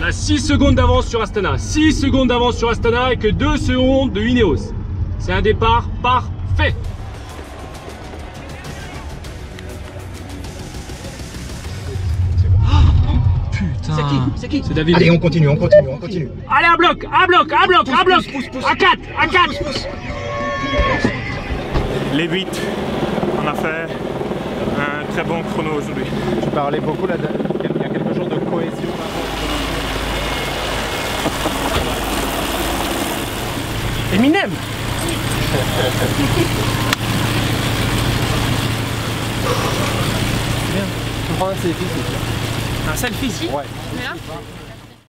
a 6 secondes d'avance sur Astana. 6 secondes d'avance sur Astana et que 2 secondes de Ineos. C'est un départ parfait. Putain. C'est qui? C'est David. Allez, on continue. Allez, un bloc. À 4. Les 8, on a fait un très bon chrono aujourd'hui. Tu parlais beaucoup là, il y a quelques jours de cohésion. Eminem. Bien. Tu prends un selfie, c'est sûr. Un selfie ici? Ouais. Mais là